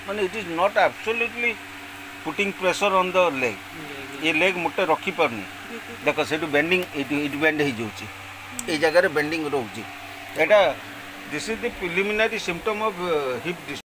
माने it is not absolutely putting pressure on the leg ये leg मोटे रखी पारनी देख से बेंडिंग इट बेंड हो जाऊँगी ये जगह बेंडिंग रोचे एटा this is the preliminary symptom of hip